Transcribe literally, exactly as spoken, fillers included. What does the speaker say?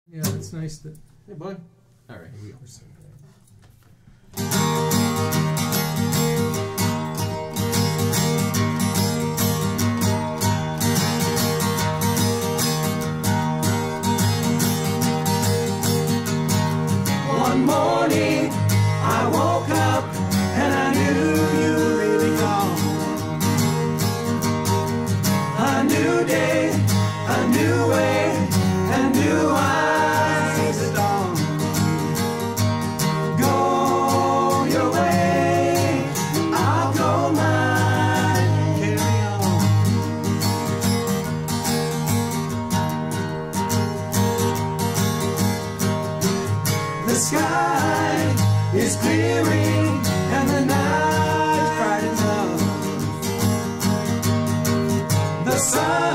Yeah, it's nice that. Hey, bud. All right, here we go. One morning I woke up and I knew you were really gone. A new day, a new way, and new eyes at dawn. Go your way, I'll go mine. Carry on. The sky is clearing and the night bright enough. The sun